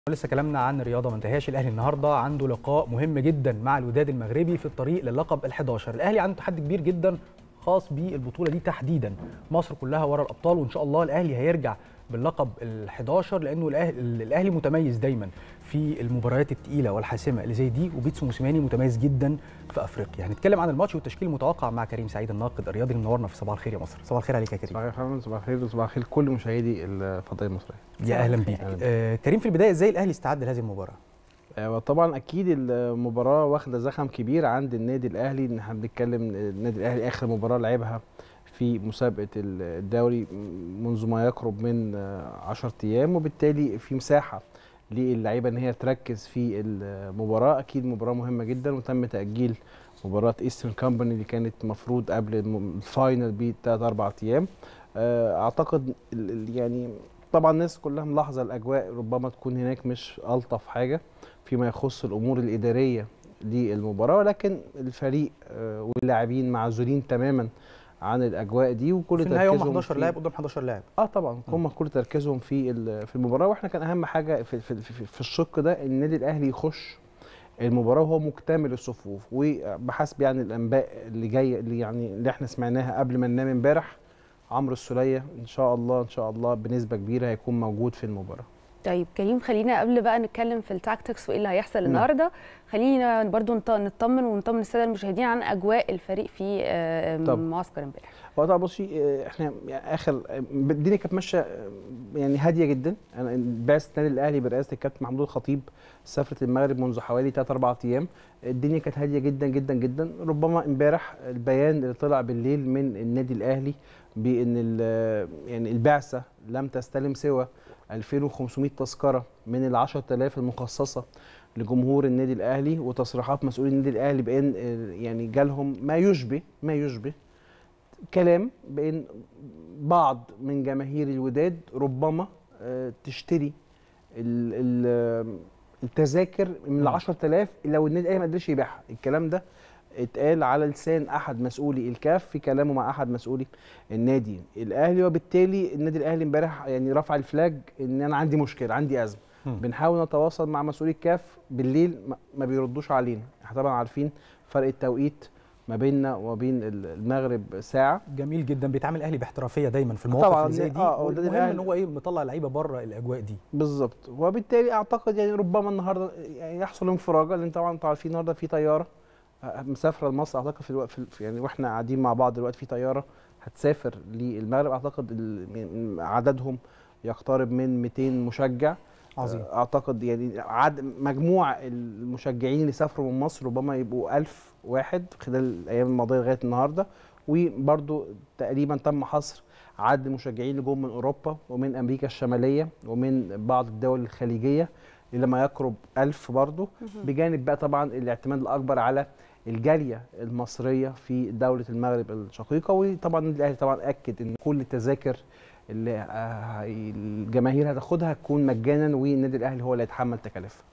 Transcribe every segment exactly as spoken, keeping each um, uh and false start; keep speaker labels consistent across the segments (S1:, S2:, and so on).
S1: لسه كلامنا عن الرياضه ما انتهاش. الاهلي النهارده عنده لقاء مهم جدا مع الوداد المغربي في الطريق للقب الحادي عشر. الاهلي عنده تحدي كبير جدا خاص بالبطوله دي تحديدا. مصر كلها ورا الابطال، وان شاء الله الاهلي هيرجع باللقب الحادي عشر، لانه الاهلي الاهلي متميز دايما في المباريات الثقيله والحاسمه اللي زي دي، وبيتسو موسيماني متميز جدا في افريقيا. هنتكلم عن الماتش والتشكيل المتوقع مع كريم سعيد الناقد الرياضي اللي منورنا في صباح الخير يا مصر. صباح الخير عليك يا كريم.
S2: صباح الخير صباح الخير صباح الخير كل مشاهدي الفضائيه المصريه.
S1: يا اهلا بيك. آه كريم، في البدايه ازاي الاهلي استعد لهذه المباراه؟
S2: طبعا اكيد المباراه واخده زخم كبير عند النادي الاهلي، ان احنا بنتكلم النادي الاهلي اخر مباراه لعبها في مسابقه الدوري منذ ما يقرب من عشرة ايام، وبالتالي في مساحه للعيبه ان هي تركز في المباراه. اكيد مباراه مهمه جدا، وتم تاجيل مباراه ايسترن كامباني اللي كانت المفروض قبل الفاينل بثلاث اربع ايام. اعتقد يعني طبعا الناس كلها ملاحظه الاجواء ربما تكون هناك مش الطف حاجه فيما يخص الامور الاداريه للمباراه، ولكن الفريق واللاعبين معزولين تماما عن الاجواء دي، وكل
S1: في النهايه هم حداشر لاعب قدام حداشر لاعب.
S2: اه طبعا هم كل تركيزهم في في المباراه، واحنا كان اهم حاجه في في, في, في الشق ده ان النادي الاهلي يخش المباراه وهو مكتمل الصفوف. وبحسب يعني الانباء اللي جايه اللي يعني اللي احنا سمعناها قبل ما ننام امبارح، عمرو السوليه ان شاء الله ان شاء الله بنسبه كبيره هيكون موجود في المباراه.
S3: طيب كريم، خلينا قبل بقى نتكلم في التاكتكس وايه اللي هيحصل النهارده، خلينا برضو نطمن ونطمن الساده المشاهدين عن اجواء الفريق في معسكر امبارح.
S2: هو طبعا بصي، احنا يعني اخر الدنيا كانت ماشيه يعني هاديه جدا. انا بعثه النادي الاهلي برئاسه الكابتن محمود الخطيب سافرت المغرب منذ حوالي ثلاث اربع ايام. الدنيا كانت هاديه جدا جدا جدا. ربما امبارح البيان اللي طلع بالليل من النادي الاهلي بان يعني البعثه لم تستلم سوى ألفين وخمسمائة تذكره من ال عشرة آلاف المخصصه لجمهور النادي الاهلي، وتصريحات مسؤولين النادي الاهلي بان يعني جالهم ما يشبه ما يشبه كلام بان بعض من جماهير الوداد ربما تشتري التذاكر من ال عشرة آلاف لو النادي الاهلي ما قدرش يبيعها. الكلام ده اتقال على لسان احد مسؤولي الكاف في كلامه مع احد مسؤولي النادي الاهلي، وبالتالي النادي الاهلي امبارح يعني رفع الفلاج ان انا عندي مشكله، عندي ازمه. م. بنحاول نتواصل مع مسؤولي الكاف بالليل ما بيردوش علينا. احنا طبعا عارفين فرق التوقيت ما بيننا وما بين المغرب ساعه.
S1: جميل جدا، بيتعامل الاهلي باحترافيه دايما في المواقف اللي زي دي.
S2: اه
S1: المهم ان هو ايه مطلع لعيبه بره الاجواء دي
S2: بالظبط. وبالتالي اعتقد يعني ربما النهارده يعني يحصل انفراجه، لان طبعا انتوا عارفين النهارده في طياره مسافره لمصر. اعتقد في الوقت في يعني واحنا قاعدين مع بعض دلوقتي في طياره هتسافر للمغرب. اعتقد عددهم يقترب من مئتين مشجع.
S1: عظيم.
S2: اعتقد يعني عدد مجموع المشجعين اللي سافروا من مصر ربما يبقوا ألف واحد خلال الايام الماضيه لغايه النهارده. وبرده تقريبا تم حصر عدد المشجعين اللي جم من اوروبا ومن امريكا الشماليه ومن بعض الدول الخليجيه الى ما يقرب ألف برضه، بجانب بقى طبعا الاعتماد الاكبر على الجاليه المصريه في دوله المغرب الشقيقه. وطبعا النادي الاهلي طبعا اكد ان كل التذاكر اللي الجماهير هتاخدها هتكون مجانا، والنادي الاهلي هو اللي هيتحمل تكاليفها.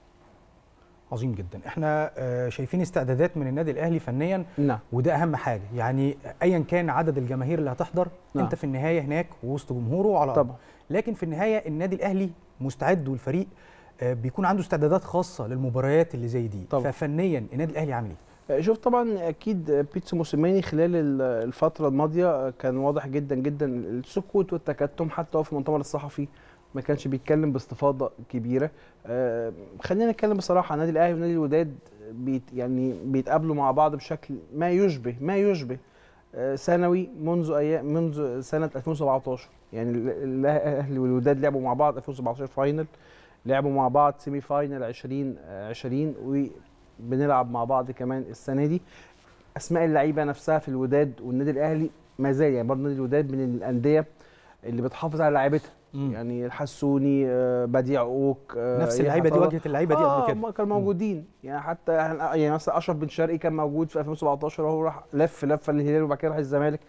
S1: عظيم جدا. احنا شايفين استعدادات من النادي الاهلي فنيا.
S2: نعم.
S1: وده اهم حاجه، يعني ايا كان عدد الجماهير اللي هتحضر، نعم. انت في النهايه هناك وسط جمهوره على
S2: طبعا.
S1: لكن في النهايه النادي الاهلي مستعد، والفريق بيكون عنده استعدادات خاصه للمباريات اللي زي دي. طبعا. ففنيا النادي الاهلي عامل ايه؟
S2: شوف طبعا اكيد بيتسو موسيماني خلال الفتره الماضيه كان واضح جدا جدا السكوت والتكتم. حتى هو في المؤتمر الصحفي ما كانش بيتكلم باستفاضه كبيره. آه خلينا نتكلم بصراحه، النادي الاهلي ونادي الوداد بيت يعني بيتقابلوا مع بعض بشكل ما يشبه ما يشبه آه سنوي منذ ايام منذ سنه ألفين وسبعتاشر. يعني الاهلي والوداد لعبوا مع بعض ألفين وسبعتاشر فاينل، لعبوا مع بعض سيمي فاينل ألفين وعشرين، وبنلعب مع بعض كمان السنه دي. اسماء اللعيبه نفسها في الوداد والنادي الاهلي ما زال يعني برضه نادي الوداد من الانديه اللي بتحافظ على لعيبتها. يعني الحسوني، بديع اوك،
S1: نفس اللعيبه دي واجهت اللعيبه دي قبل كده.
S2: اه كانوا موجودين. يعني حتى يعني مثلا اشرف بن شرقي كان موجود في ألفين وسبعتاشر وهو راح لف لفه للهلال وبعد كده راح الزمالك،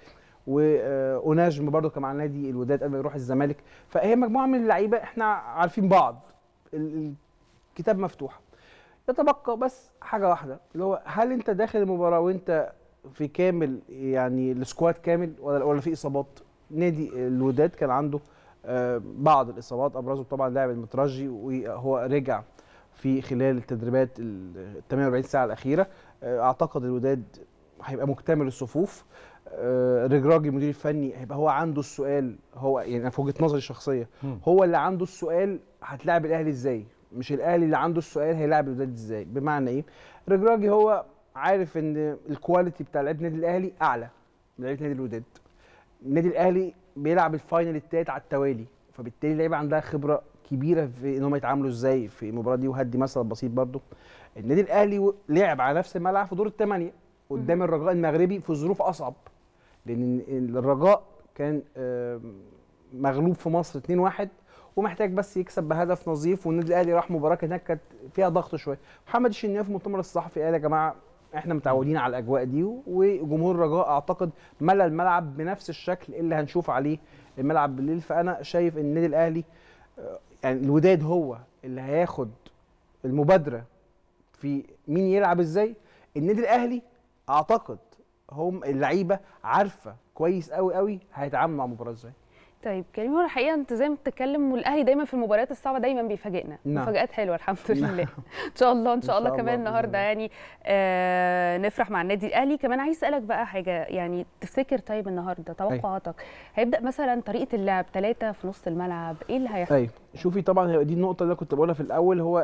S2: ونجم برضه كان مع نادي الوداد قبل ما يروح الزمالك. فهي مجموعه من اللعيبه احنا عارفين بعض، الكتاب مفتوح. يتبقى بس حاجه واحده، اللي هو هل انت داخل المباراه وانت في كامل يعني السكواد كامل ولا ولا في اصابات؟ نادي الوداد كان عنده آه بعض الاصابات ابرزهم طبعا اللاعب المترجي، وهو رجع في خلال التدريبات ال ثمانية وأربعين ساعه الاخيره. آه اعتقد الوداد هيبقى مكتمل الصفوف. آه الرجراجي المدير الفني هيبقى هو عنده السؤال، هو يعني في وجهه نظري الشخصيه هو اللي عنده السؤال هتلاعب الاهلي ازاي، مش الاهلي اللي عنده السؤال هيلاعب الوداد ازاي. بمعنى ايه؟ الرجراجي هو عارف ان الكواليتي بتاع لعيبه النادي الاهلي اعلى من لعيبه نادي الوداد. النادي الاهلي بيلعب الفاينل التالت على التوالي، فبالتالي اللعيبه عندها خبره كبيره في ان هم يتعاملوا ازاي في المباراه دي. وهدي مثلا بسيط برضو، النادي الاهلي لعب على نفس الملعب في دور الثمانيه قدام الرجاء المغربي في ظروف اصعب، لان الرجاء كان مغلوب في مصر اتنين واحد ومحتاج بس يكسب بهدف نظيف، والنادي الاهلي راح مباراه هناك كانت فيها ضغط شويه. محمد الشناوي في المؤتمر الصحفي قال يا جماعه احنا متعودين على الاجواء دي، وجمهور الرجاء اعتقد ملى الملعب بنفس الشكل اللي هنشوف عليه الملعب بالليل. فانا شايف ان النادي الاهلي يعني الوداد هو اللي هياخد المبادره في مين يلعب ازاي. النادي الاهلي اعتقد هم اللعيبه عارفه كويس قوي قوي هيتعاملوا مع المباراه ازاي.
S3: طيب كريم، هو الحقيقه انت زي ما بتتكلم، والاهلي دايما في المباريات الصعبه دايما بيفاجئنا
S2: نعم.
S3: مفاجآت حلوه الحمد لله. ان شاء الله ان شاء الله كمان النهارده يعني آه نفرح مع النادي الاهلي. كمان عايز اسالك بقى حاجه، يعني تفتكر طيب النهارده توقعاتك هيبدا مثلا طريقه اللعب ثلاثه في نص الملعب، ايه اللي هيحصل؟
S2: ايوه شوفي طبعا دي النقطه اللي كنت بقولها في الاول، هو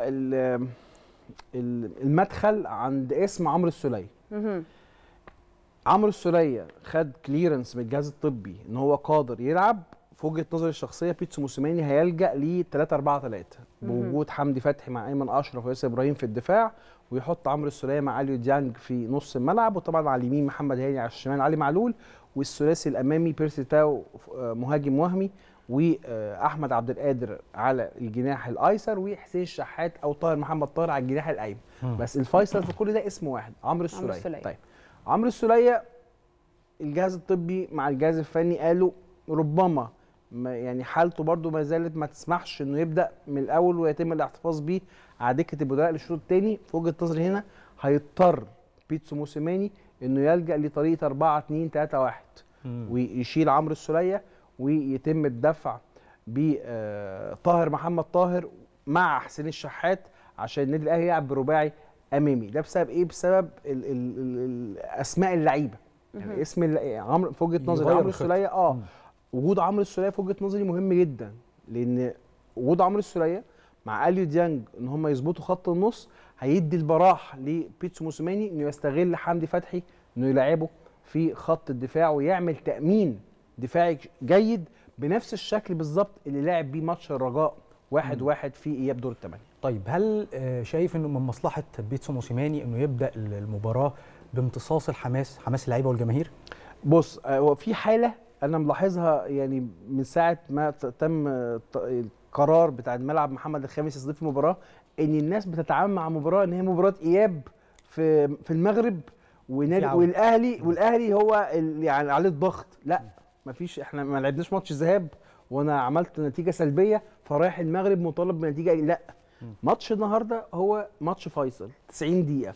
S2: المدخل عند اسم عمرو السوليه. عمرو السوليه خد كليرنس من الجهاز الطبي ان هو قادر يلعب. في وجهه نظري الشخصيه بيتسو موسيماني هيلجا ل ثلاثة أربعة ثلاثة بوجود حمدي فتحي مع ايمن اشرف وياسر ابراهيم في الدفاع، ويحط عمرو السوليه مع اليو ديانج في نص الملعب، وطبعا على اليمين محمد هاني، على الشمال علي معلول، والثلاثي الامامي بيرسي تاو مهاجم وهمي، واحمد عبد القادر على الجناح الايسر، وحسين الشحات او طاهر محمد طاهر على الجناح الايمن. بس الفيصل في كل ده اسم واحد، عمرو السوليه. طيب عمرو السوليه الجهاز الطبي مع الجهاز الفني قالوا ربما يعني حالته برده ما زالت ما تسمحش انه يبدا من الاول ويتم الاحتفاظ بيه على دكه البدلاء للشوط الثاني. في وجهه نظري هنا هيضطر بيتسو موسيماني انه يلجا لطريقه أربعة اتنين ثلاثة واحد ويشيل عمرو السوليه ويتم الدفع بطاهر محمد طاهر مع حسين الشحات عشان النادي الاهلي يلعب برباعي امامي. ده بسبب ايه؟ بسبب ال ال ال اسماء اللعيبه. يعني اسم عمرو في وجهه نظري عمرو السوليه اه م. وجود عمرو السوليه في وجهه نظري مهم جدا، لان وجود عمرو السوليه مع اليو ديانج ان هم يظبطوا خط النص هيدي البراح لبيتسو موسيماني انه يستغل حمدي فتحي انه يلعبه في خط الدفاع ويعمل تامين دفاعي جيد بنفس الشكل بالظبط اللي لعب بيه ماتش الرجاء واحد واحد في اياب دور الثمانيه.
S1: طيب هل شايف انه من مصلحه بيتسو موسيماني انه يبدا المباراه بامتصاص الحماس، حماس اللعيبه والجماهير؟
S2: بص هو في حاله انا ملاحظها يعني من ساعه ما تم القرار بتاع الملعب محمد الخامس يستضيف المباراه، ان الناس بتتعامل مع المباراه ان هي مباراه اياب في في المغرب والاهلي والاهلي هو يعني عليه الضغط. لا مفيش، احنا ما لعبناش ماتش الذهاب وانا عملت نتيجه سلبيه فرايح المغرب مطالب بنتيجه. لا، ماتش النهارده هو ماتش فيصل تسعين دقيقه.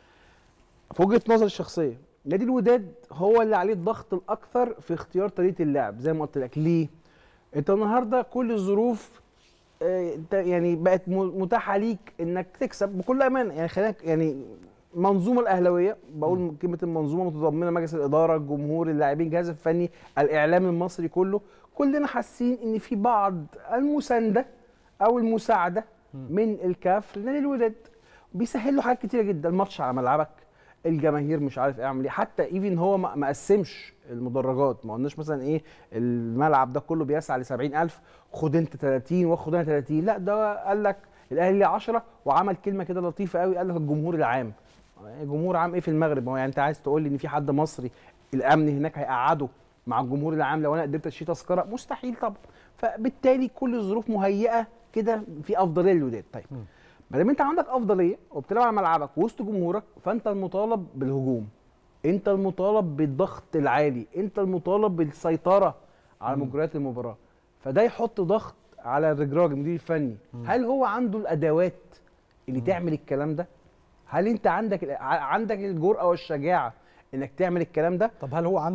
S2: في وجهه نظري الشخصيه نادي الوداد هو اللي عليه الضغط الاكثر في اختيار طريقه اللعب زي ما قلت لك. ليه؟ انت النهارده كل الظروف انت يعني بقت متاحه ليك انك تكسب بكل امانه. يعني خلينا يعني منظومه الاهلاويه، بقول كلمه المنظومه متضمنه مجلس الاداره، الجمهور، اللاعبين، الجهاز الفني، الاعلام المصري كله، كلنا حاسين ان في بعض المسانده او المساعده من الكاف لنادي الوداد بيسهل له حاجات كتيره جدا. الماتش على ملعبك، الجماهير مش عارف اعمل ايه، حتى ايفن هو ما قسمش المدرجات، ما قلناش مثلا ايه الملعب ده كله بيسعى ل سبعين ألف خد انت ثلاثين واخد انا ثلاثين، لا ده قال لك الاهلي عشرة وعمل كلمه كده لطيفه قوي، قال لك الجمهور العام. جمهور عام ايه في المغرب؟ هو يعني انت عايز تقول لي ان في حد مصري الامن هناك هيقعده مع الجمهور العام لو انا قدرت اشتري تذكره؟ مستحيل طبعا. فبالتالي كل الظروف مهيئه كده في افضليه للوداد. طيب ما دام انت عندك افضليه وبتلعب على ملعبك وسط جمهورك، فانت المطالب بالهجوم، انت المطالب بالضغط العالي، انت المطالب بالسيطره على مجريات المباراه. فده يحط ضغط على الرجراج المدير الفني. هل هو عنده الادوات اللي تعمل الكلام ده؟ هل انت عندك عندك الجرأه والشجاعه انك تعمل الكلام ده؟
S1: طب هل هو عنده؟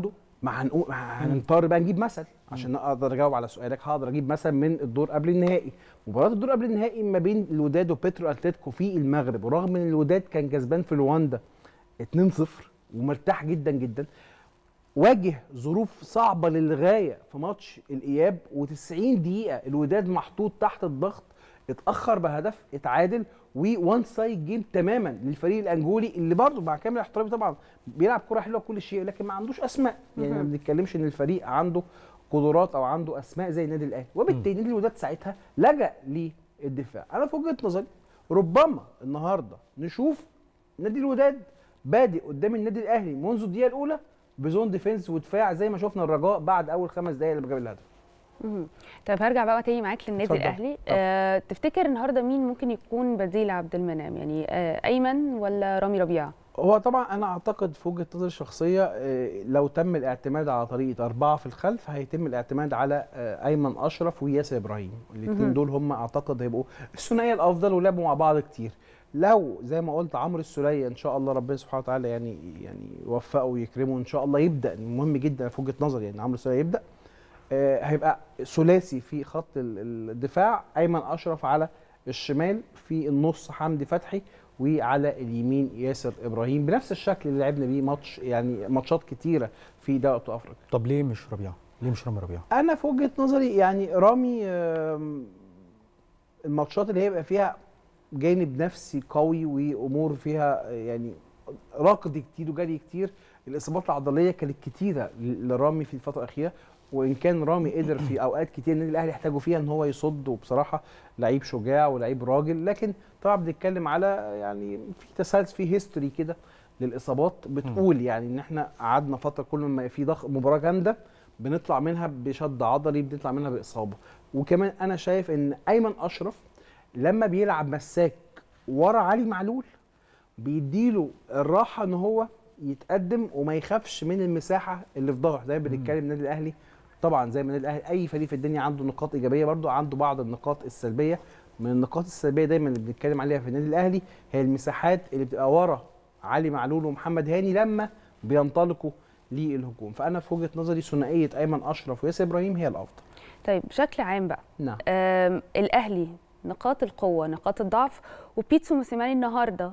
S2: ما هنقول هنضطر بقى نجيب مثل عشان اقدر اجاوب على سؤالك. هقدر اجيب مثل من الدور قبل النهائي. مباراه الدور قبل النهائي ما بين الوداد وبيترو اتلتيكو في المغرب، ورغم ان الوداد كان كسبان في رواندا اتنين صفر ومرتاح جدا جدا، واجه ظروف صعبه للغايه في ماتش الاياب، وتسعين دقيقه الوداد محطوط تحت الضغط، اتاخر بهدف، اتعادل، وون سايد جيم تماما للفريق الانجولي اللي برضه مع كامل احترامي طبعا بيلعب كره حلوه كل شيء، لكن ما عندوش اسماء. يعني ما بنتكلمش ان الفريق عنده قدرات او عنده اسماء زي النادي الاهلي، وبالتالي نادي الوداد ساعتها لجأ للدفاع. انا في وجهه نظري ربما النهارده نشوف نادي الوداد بادئ قدام النادي الاهلي منذ الدقيقه الاولى بزون ديفنس ودفاع زي ما شفنا الرجاء بعد اول خمس دقائق لما جاب الهدف.
S3: طب هرجع بقى تاني معاك للنادي صدق. الاهلي. آه تفتكر النهارده مين ممكن يكون بديل عبد المنعم؟ يعني آه ايمن ولا رامي ربيعه؟
S2: هو طبعا انا اعتقد في وجهه نظري الشخصيه آه لو تم الاعتماد على طريقه اربعه في الخلف هيتم الاعتماد على آه ايمن اشرف وياسر ابراهيم. الاثنين دول هم اعتقد هيبقوا الثنائيه الافضل ولعبوا مع بعض كتير. لو زي ما قلت عمرو السوليه ان شاء الله ربنا سبحانه وتعالى يعني يعني يوفقه ويكرمه ان شاء الله يبدا، مهم جدا في وجهه نظري يعني عمرو السوليه يبدا. آه هيبقى ثلاثي في خط الدفاع، ايمن اشرف على الشمال، في النص حمدي فتحي، وعلى اليمين ياسر ابراهيم بنفس الشكل اللي لعبنا بيه ماتش يعني ماتشات كتيره في دوري افريقيا.
S1: طب ليه مش ربيعه؟ ليه مش رامي ربيعه؟
S2: انا في وجهه نظري يعني رامي الماتشات اللي هيبقى فيها جانب نفسي قوي وامور فيها يعني ركض كتير وجري كتير، الاصابات العضليه كانت كتيره لرامي في الفتره الاخيره، وان كان رامي قدر في اوقات كتير النادي الاهلي يحتاجوا فيها ان هو يصد، وبصراحه لعيب شجاع ولعيب راجل. لكن طبعا بنتكلم على يعني في تسلسل في هيستوري كده للاصابات بتقول يعني ان احنا قعدنا فتره كل ما في ضغط مباراه جامده بنطلع منها بشد عضلي، بنطلع منها باصابه. وكمان انا شايف ان ايمن اشرف لما بيلعب مساك ورا علي معلول بيديله الراحه ان هو يتقدم وما يخافش من المساحه اللي في ظهره. زي ما بنتكلم النادي الاهلي طبعا زي ما النادي الاهلي اي فريق في الدنيا عنده نقاط ايجابيه، برضه عنده بعض النقاط السلبيه. من النقاط السلبيه دايما اللي بنتكلم عليها في النادي الاهلي هي المساحات اللي بتبقى ورا علي معلول ومحمد هاني لما بينطلقوا للهجوم. فانا في وجهه نظري ثنائيه ايمن اشرف وياسر ابراهيم هي الافضل.
S3: طيب بشكل عام بقى
S2: نعم
S3: الاهلي نقاط القوه نقاط الضعف، وبيتسو موسيماني النهارده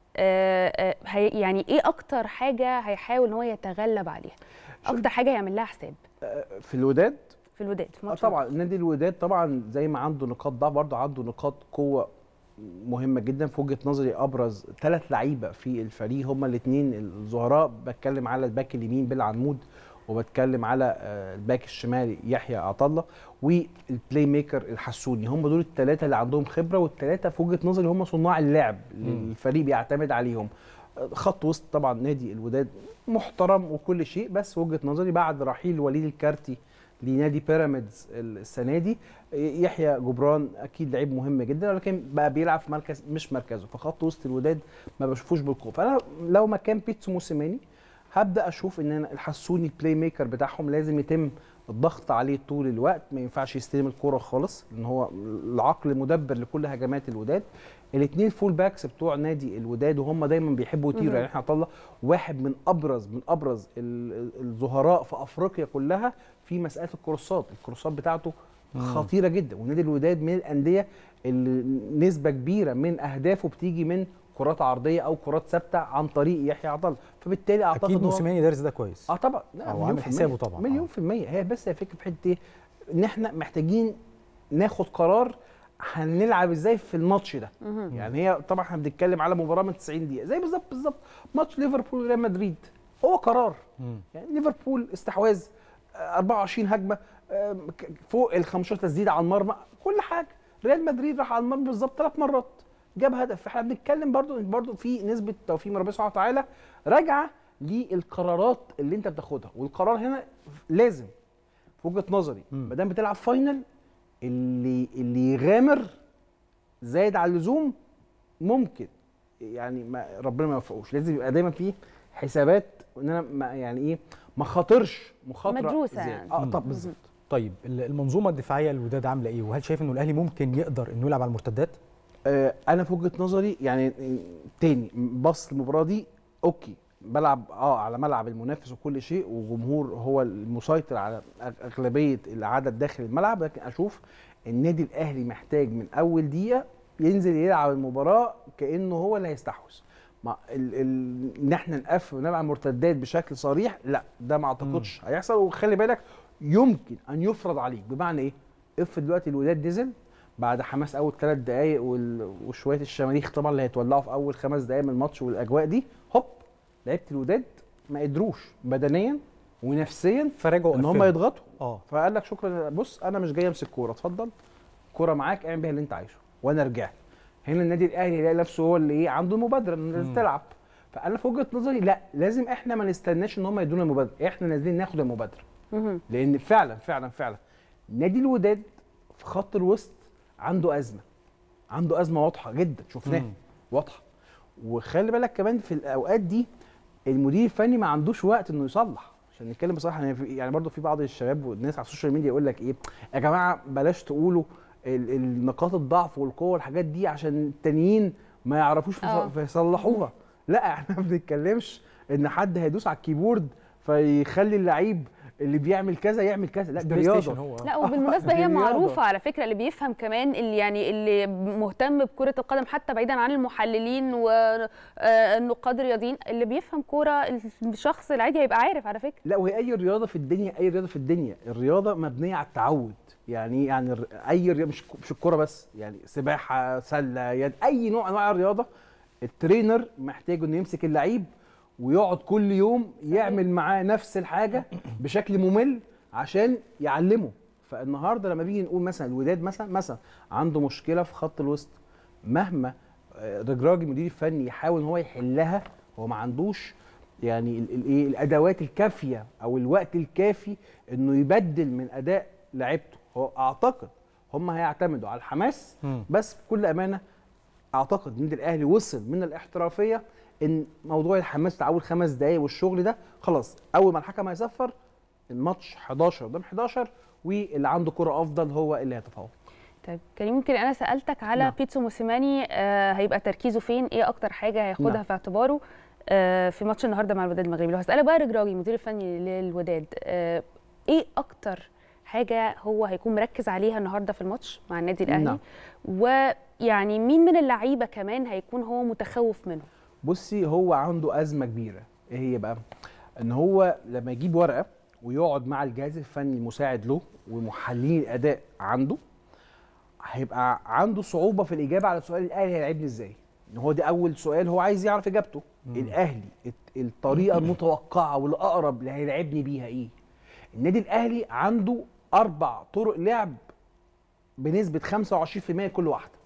S3: آه آه يعني ايه اكتر حاجه هيحاول ان هو يتغلب عليها؟ اكتر حاجه يعمل لها حساب
S2: في الوداد؟
S3: في الوداد في ماتش
S2: طبعا نادي الوداد طبعا زي ما عنده نقاط ضعف برضه عنده نقاط قوه مهمه جدا. في وجهه نظري ابرز ثلاث لعيبه في الفريق هما الاثنين الظهراء، بتكلم على الباك اليمين بالعنمود، وبتكلم على الباك الشمالي يحيى عطله، والبلاي ميكر الحسوني. هم دول الثلاثه اللي عندهم خبره، والثلاثه في وجهه نظري هم صناع اللعب اللي الفريق بيعتمد عليهم. خط وسط طبعا نادي الوداد محترم وكل شيء، بس وجهه نظري بعد رحيل وليد الكارتي لنادي بيراميدز السنه دي يحيى جبران اكيد لعيب مهم جدا، ولكن بقى بيلعب في مركز مش مركزه، فخط وسط الوداد ما بشوفوش بالقوه. فانا لو مكان بيتسو موسيماني هبدا اشوف ان انا الحسوني البلاي ميكر بتاعهم لازم يتم الضغط عليه طول الوقت، ما ينفعش يستلم الكوره خالص لان هو العقل المدبر لكل هجمات الوداد. الاثنين فول باكس بتوع نادي الوداد وهم دايما بيحبوا يطيروا، يعني احنا عطله واحد من ابرز من ابرز الظهراء في افريقيا كلها في مساله الكروسات، الكروسات بتاعته خطيره جدا، ونادي الوداد من الانديه اللي نسبه كبيره من اهدافه بتيجي من كرات عرضيه او كرات ثابته عن طريق يحيى عطله. فبالتالي اعتقد
S1: اكيد موسيماني دارس ده كويس.
S2: اه طبعا
S1: هو عامل حسابه طبعا
S2: مليون في الميه. هي بس هي فكره في حته ايه، ان احنا محتاجين ناخد قرار هنلعب ازاي في الماتش ده. يعني هي طبعا احنا بنتكلم على مباراه من تسعين دقيقه زي بالظبط بالظبط ماتش ليفربول ريال مدريد، هو قرار. مم. يعني ليفربول استحواذ أربعة وعشرين هجمه فوق ال خمستاشر تسديده على المرمى، كل حاجه. ريال مدريد راح على المرمى بالظبط ثلاث مرات جاب هدف. فاحنا بنتكلم برضو برضو في نسبه توفيق من ربنا سبحانه وتعالى راجعه للقرارات اللي انت بتاخدها، والقرار هنا لازم في وجهه نظري ما دام بتلعب فاينل اللي اللي يغامر زايد على اللزوم ممكن يعني ما ربنا ما يوفقوش. لازم يبقى دايما فيه حسابات ان انا ما يعني ايه ما خاطرش مخاطره
S3: مدروسه يعني.
S2: اه طب بالظبط.
S1: طيب المنظومه الدفاعيه للوداد عامله ايه؟ وهل شايف انه الاهلي ممكن يقدر انه يلعب على المرتدات؟
S2: آه انا في وجهه نظري يعني تاني بص المباراه دي اوكي بلعب اه على ملعب المنافس وكل شيء، وجمهور هو المسيطر على اغلبيه العدد داخل الملعب، لكن اشوف النادي الاهلي محتاج من اول دقيقه ينزل يلعب المباراه كانه هو اللي هيستحوذ. ما ال ال ان احنا نقفل ونلعب مرتدات بشكل صريح، لا ده ما اعتقدش هيحصل. وخلي بالك يمكن ان يفرض عليك، بمعنى ايه؟ افرض دلوقتي الوداد نزل بعد حماس اول ثلاث دقائق وشويه الشماريخ طبعا اللي هيتولعوا في اول خمس دقائق من الماتش والاجواء دي، هوب لعيبه الوداد ما قدروش بدنيا ونفسيا
S1: فرجعوا
S2: ان هم يضغطوا.
S1: اه
S2: فقال لك شكرا، بص انا مش جاي امسك كوره، اتفضل كوره معاك اعمل بيها اللي انت عايزه وانا رجعت. هنا النادي الاهلي يلاقي نفسه هو اللي ايه عنده المبادره ان تلعب. فانا في وجهه نظري لا، لازم احنا ما نستناش ان هم يدونا المبادره، احنا نازلين ناخد المبادره. لان فعلا فعلا فعلا نادي الوداد في خط الوسط عنده ازمه، عنده ازمه واضحه جدا شفناها واضحه. وخلي بالك كمان في الاوقات دي المدير الفني ما عندوش وقت انه يصلح. عشان نتكلم بصراحه يعني برضو في بعض الشباب والناس على السوشيال ميديا يقول لك ايه يا جماعه بلاش تقولوا النقاط الضعف والقوه والحاجات دي عشان التانيين ما يعرفوش فيصلحوها. لا احنا ما بنتكلمش ان حد هيدوس على الكيبورد فيخلي اللعيب اللي بيعمل كذا يعمل كذا، لا دي رياضه.
S3: لا وبالمناسبه هي معروفه على فكره، اللي بيفهم كمان اللي يعني اللي مهتم بكره القدم حتى بعيدا عن المحللين والنقاد الرياضيين، اللي بيفهم كوره الشخص العادي هيبقى عارف على فكره.
S2: لا وهي اي رياضه في الدنيا، اي رياضه في الدنيا الرياضه مبنيه على التعود. يعني يعني اي رياضه مش مش الكوره بس، يعني سباحه سله يد اي نوع انواع الرياضه الترينر محتاج انه يمسك اللعيب ويقعد كل يوم يعمل معاه نفس الحاجه بشكل ممل عشان يعلمه. فالنهارده لما بيجي نقول مثلا الوداد مثلا مثلا عنده مشكله في خط الوسط، مهما رجراج المدير الفني يحاول ان هو يحلها، هو ما عندوش يعني الايه الادوات الكافيه او الوقت الكافي انه يبدل من اداء لعيبته. هو اعتقد هم هيعتمدوا على الحماس، بس بكل امانه اعتقد النادي الاهلي وصل من الاحترافيه ان موضوع الحماس بتاع اول خمس دقايق والشغل ده خلاص، اول ما الحكم هيصفر الماتش حداشر قدام حداشر واللي عنده كره افضل هو اللي هيتفوق.
S3: طيب كريم، ممكن انا سالتك على نعم. بيتسو موسيماني آه هيبقى تركيزه فين؟ ايه اكتر حاجه هياخدها نعم. في اعتباره آه في ماتش النهارده مع الوداد المغربي؟ لو هسالك بقى رجراجي المدير الفني للوداد، آه ايه اكتر حاجه هو هيكون مركز عليها النهارده في الماتش مع النادي الاهلي؟ نعم. ويعني مين من اللعيبه كمان هيكون هو متخوف منه؟
S2: بصي هو عنده ازمه كبيره، ايه هي بقى؟ ان هو لما يجيب ورقه ويقعد مع الجهاز الفني المساعد له ومحللين الاداء عنده، هيبقى عنده صعوبه في الاجابه على سؤال الاهلي هيلعبني ازاي. ان هو ده اول سؤال هو عايز يعرف اجابته. مم. الاهلي الطريقه المتوقعه والاقرب اللي هيلعبني بيها ايه؟ النادي الاهلي عنده اربع طرق لعب بنسبه خمسة وعشرين في المية كل واحده.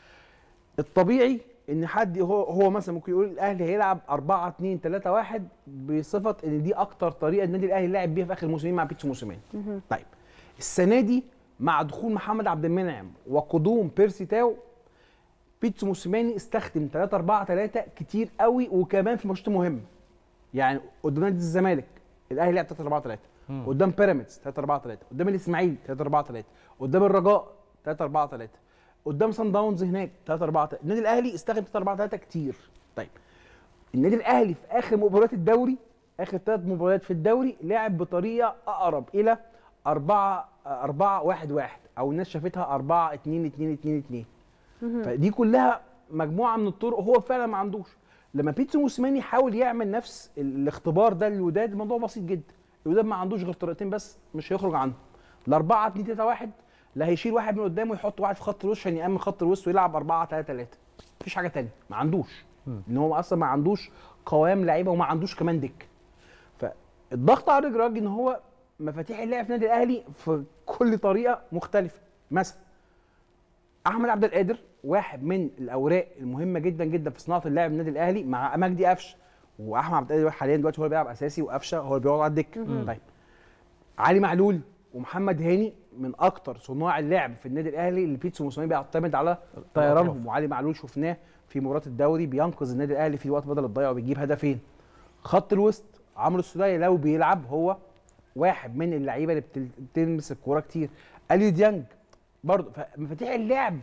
S2: الطبيعي ان حد هو هو مثلا ممكن يقول الاهلي هيلعب أربعة اتنين تلاتة واحد بصفه ان دي اكتر طريقه النادي الاهلي لعب بيها في اخر موسمين مع بيتسو موسيماني. طيب السنه دي مع دخول محمد عبد المنعم وقدوم بيرسي تاو، بيتسو موسيماني استخدم تلاتة أربعة تلاتة كتير قوي، وكمان في ماتشات مهمه. يعني قدام نادي الزمالك الاهلي لعب تلاتة أربعة تلاتة، قدام بيراميدز تلاتة أربعة تلاتة، قدام الاسماعيلي تلاتة أربعة تلاتة، قدام الرجاء تلاتة أربعة تلاتة، قدام صن داونز هناك تلاتة أربعة تلاتة. النادي الاهلي استخدم تلاتة أربعة تلاتة كتير. طيب النادي الاهلي في اخر مباريات الدوري، اخر ثلاث مباريات في الدوري لعب بطريقه اقرب الى أربعة أربعة واحد واحد، او الناس شافتها أربعة اتنين اتنين اتنين اتنين. فدي كلها مجموعه من الطرق هو فعلا ما عندوش. لما بيتسو موسيماني حاول يعمل نفس الاختبار ده للوداد، الموضوع بسيط جدا. الوداد ما عندوش غير طريقتين بس مش هيخرج عنهم، ال أربعة اتنين تلاتة واحد، لا هيشيل واحد من قدامه ويحط واحد في خط الوسط عشان يامن خط الوسط ويلعب أربعة تلاتة تلاتة. مفيش حاجه ثانيه، ما عندوش. ان هو اصلا ما عندوش قوام لعيبه وما عندوش كمان دك. فالضغط على رجراج ان هو مفاتيح اللعب في النادي الاهلي في كل طريقه مختلفه. مثلا احمد عبد القادر واحد من الاوراق المهمه جدا جدا في صناعه اللعب النادي الاهلي مع مجدي قفشه، واحمد عبد القادر حاليا دلوقتي هو اللي بيلعب اساسي وقفشه هو اللي بيقعد على الدكه. طيب علي معلول ومحمد هاني من اكتر صناع اللعب في النادي الاهلي اللي بيتسو موسيماني بيعتمد على طيرانهم، وعلي معلول شفناه في مباراه الدوري بينقذ النادي الاهلي في وقت بدل الضياع وبيجيب هدفين. خط الوسط عمرو السولية لو بيلعب هو واحد من اللعيبه اللي بتلمس الكوره كتير. اليو ديانج برضه. فمفاتيح اللعب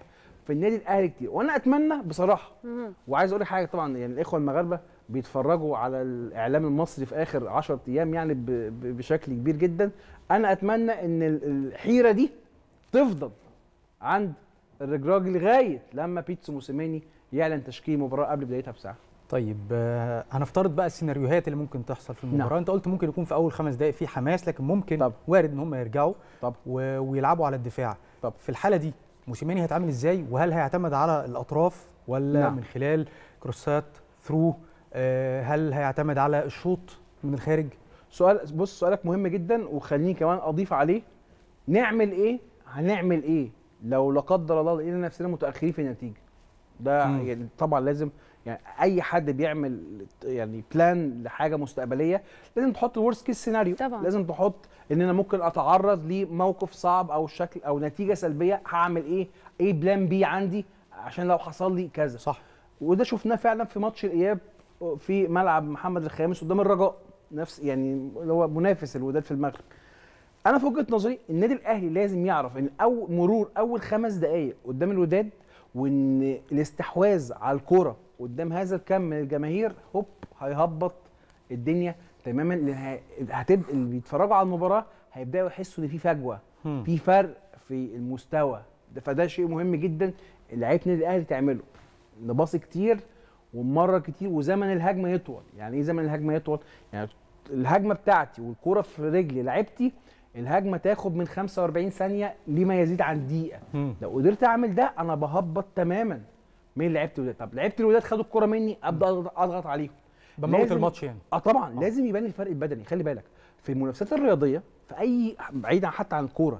S2: في النادي الاهلي كتير، وانا اتمنى بصراحه. وعايز اقول لك حاجه، طبعا يعني الاخوه المغاربه بيتفرجوا على الاعلام المصري في اخر عشرة ايام يعني بشكل كبير جدا. انا اتمنى ان الحيره دي تفضل عند الرجراجي لغايه لما بيتسو موسيماني يعلن تشكيل مباراه قبل بدايتها بساعه.
S1: طيب آه هنفترض بقى السيناريوهات اللي ممكن تحصل في المباراه. نعم. انت قلت ممكن يكون في اول خمس دقائق في حماس، لكن ممكن طب. وارد ان هم يرجعوا طب. ويلعبوا على الدفاع. طب. في الحاله دي موسيماني هيتعامل ازاي؟ وهل هيعتمد على الاطراف ولا نعم. من خلال كروسات ثرو؟ آه هل هيعتمد على الشوط من الخارج؟
S2: سؤال، بص سؤالك مهم جدا، وخليني كمان اضيف عليه نعمل ايه؟ هنعمل ايه لو لا قدر الله لقينا نفسنا متاخرين في النتيجه؟ ده مم. يعني طبعا لازم، يعني اي حد بيعمل يعني بلان لحاجه مستقبليه لازم تحط الورست كيس سيناريو. لازم تحط ان انا ممكن اتعرض لموقف صعب او شكل او نتيجه سلبيه، هعمل ايه؟ ايه بلان بي عندي عشان لو حصل لي كذا.
S1: صح.
S2: وده شفناه فعلا في ماتش الاياب في ملعب محمد الخامس قدام الرجاء، نفس يعني اللي هو منافس الوداد في المغرب. انا في وجهه نظري النادي الاهلي لازم يعرف ان او مرور اول خمس دقائق قدام الوداد، وان الاستحواذ على الكوره قدام هذا الكم من الجماهير هوب هيهبط الدنيا تماما، لان هتبدا اللي بيتفرجوا على المباراه هيبداوا يحسوا ان في فجوه، في فرق في المستوى ده. فده شيء مهم جدا لعيبه النادي الاهلي تعمله، نباصي كتير ومره كتير وزمن الهجمه يطول. يعني ايه زمن الهجمه يطول؟ يعني الهجمه بتاعتي والكوره في رجلي لعيبتي، الهجمه تاخد من خمسة وأربعين ثانيه لما يزيد عن دقيقه. لو قدرت اعمل ده انا بهبط تماما من لعيبه الوداد. طب لعيبه الوداد خدوا الكوره مني، ابدا اضغط عليهم،
S1: بموت الماتش يعني.
S2: اه طبعا أوه. لازم يبان الفرق البدني. خلي بالك في المنافسات الرياضيه، في اي بعيدا حتى عن الكوره،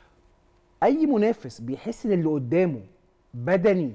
S2: اي منافس بيحس ان اللي قدامه بدني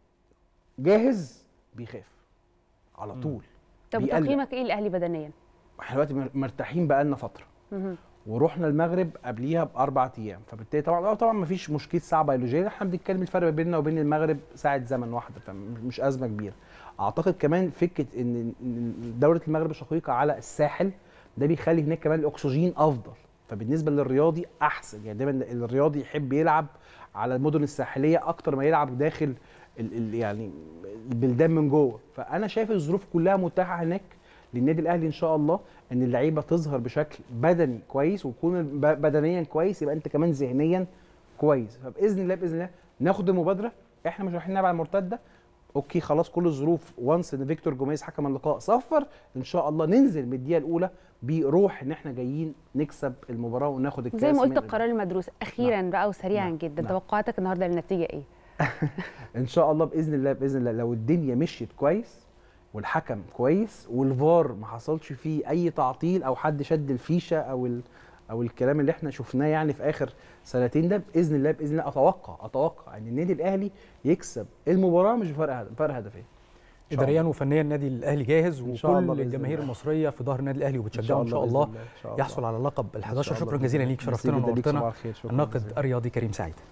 S2: جاهز بيخاف على طول.
S3: طب تقييمك ايه الاهلي بدنيا؟
S2: احنا دلوقتي مرتاحين بقالنا فتره، مه. ورحنا المغرب قبليها باربع ايام، فبالتالي طبعا طبعا ما فيش مشكله ساعه بيولوجيه، احنا بنتكلم الفرق بيننا وبين المغرب ساعه زمن واحده، فمش ازمه كبيره. اعتقد كمان فكره ان دوله المغرب الشقيقه على الساحل ده بيخلي هناك كمان الاكسجين افضل، فبالنسبه للرياضي احسن. يعني دايما الرياضي يحب يلعب على المدن الساحليه اكتر ما يلعب داخل ال ال يعني البلدان من جوه. فانا شايف الظروف كلها متاحه هناك للنادي الاهلي ان شاء الله، ان اللعيبه تظهر بشكل بدني كويس، ويكون بدنيا كويس، يبقى انت كمان ذهنيا كويس. فباذن الله باذن الله ناخد المبادره. احنا مش رايحين نلعب على المرتده، اوكي خلاص كل الظروف وانس ان فيكتور جوميز حكم اللقاء صفر، ان شاء الله ننزل من الدقيقه الاولى بروح ان احنا جايين نكسب المباراه وناخد الكاس.
S3: زي ما قلت القرار المدروس. اخيرا نعم. بقى وسريعا نعم. جدا نعم. توقعاتك النهارده للنتيجه ايه؟
S2: ان شاء الله باذن الله باذن الله لو الدنيا مشيت كويس والحكم كويس والفار ما حصلش فيه اي تعطيل او حد شد الفيشه او ال او الكلام اللي احنا شفناه يعني في اخر سنتين ده، باذن الله باذن الله اتوقع اتوقع ان النادي الاهلي يكسب المباراه مش بفرق هدف، فرق هدفين.
S1: اداريا وفنيا النادي الاهلي جاهز، وكل الجماهير المصريه في ظهر النادي الاهلي وبتشجعه ان شاء الله يحصل على اللقب الحادي عشر. شكرا جزيلا ليك، شرفتنا ونورتنا. الناقد الرياضي كريم سعيد.